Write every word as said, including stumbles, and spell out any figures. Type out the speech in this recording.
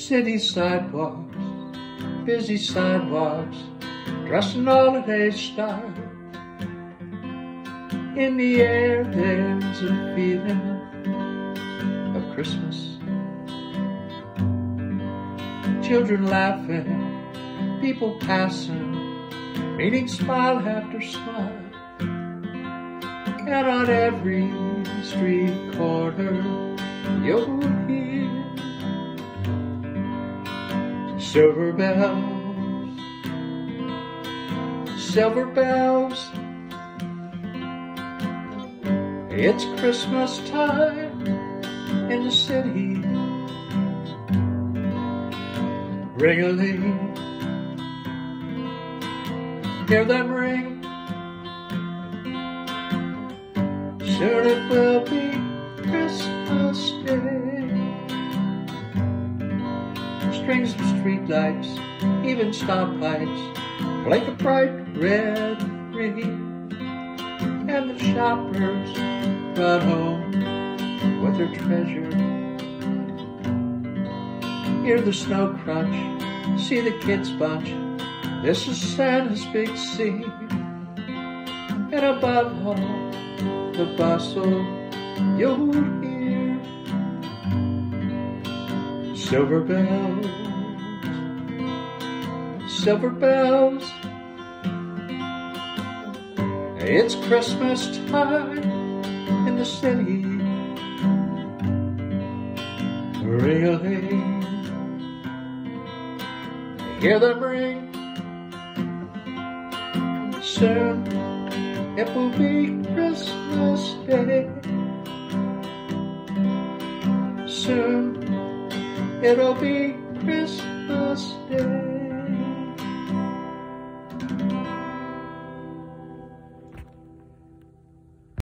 City sidewalks, busy sidewalks, dressed in holiday style. In the air there's a feeling of Christmas. Children laughing, people passing, meeting smile after smile. And on every street corner you'll hear silver bells, silver bells. It's Christmas time in the city. Ring-a-ling, hear them ring. Soon it will be Christmas Day. Strings of streetlights, even stoplights, blink a bright red green, and the shoppers run home with their treasure. Hear the snow crunch, see the kids bunch. This is Santa's big scene, and above all the bustle you'll hear silver bells, silver bells. It's Christmas time in the city. Ring-a-ling, hear them ring. Soon it will be Christmas Day. Soon it'll be Christmas Day.